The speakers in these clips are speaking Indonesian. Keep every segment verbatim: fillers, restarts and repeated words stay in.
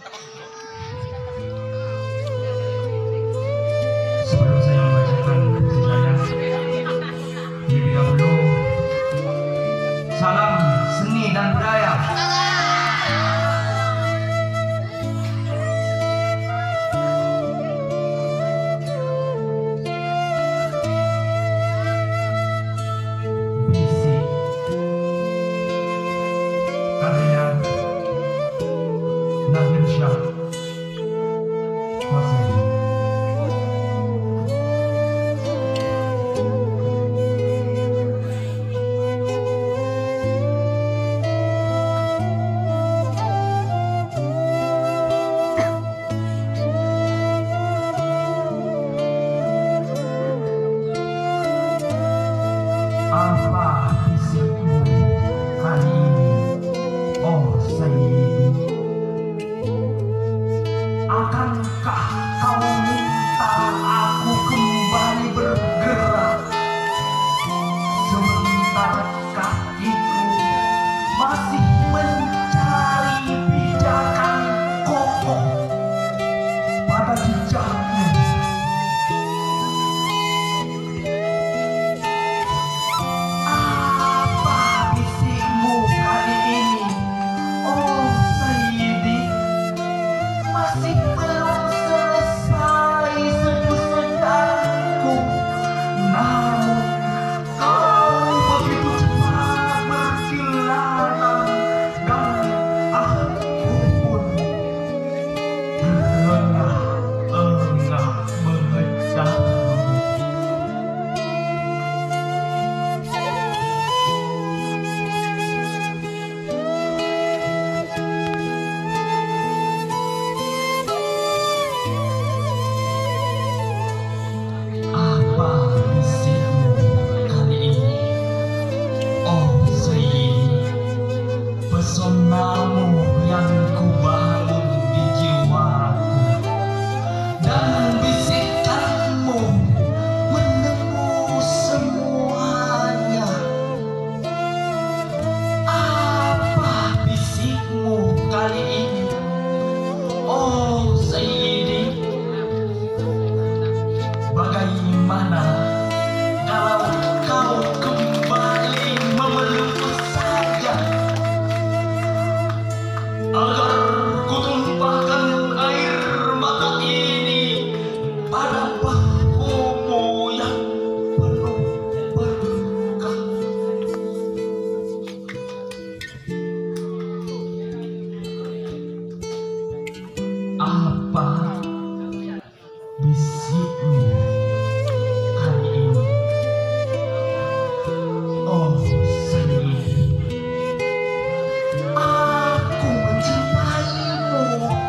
Sebelum saya membacakan ceritanya, lebih dahulu salam seni dan budaya. Bisik karya Nabil Syah Hossein. Apa bisikmu kali ini, oh Sayyidi? Akankah kau minta aku kembali bergerak, sementara kakiku masih mencari pijakan kokoh pada jejakmu? Masih belum selesai seduh sedangku, namun kau begitu cepat berkelana dan aku pun terengah-engah mengejarmu. Apa bisikmu kali ini, oh Sayyidi? Pesonamu yang kubangun di jiwaku, dan bisikanmu menembus semuanya. Apa bisikmu kali ini, oh Sayyidi? Bagaimana kalau kau kembali memelukku saja, agar ku tumpahkan air mata ini pada bahumu yang penuh berkah. Apa bisikmu kali ini, oh Sayyidi? Aku mencintaimu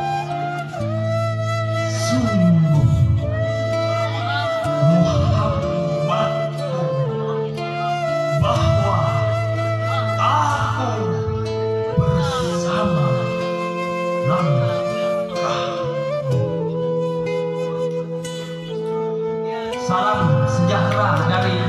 sungguh, muhabbatku bahwa aku bersama langkahmu. Salam sejahtera dari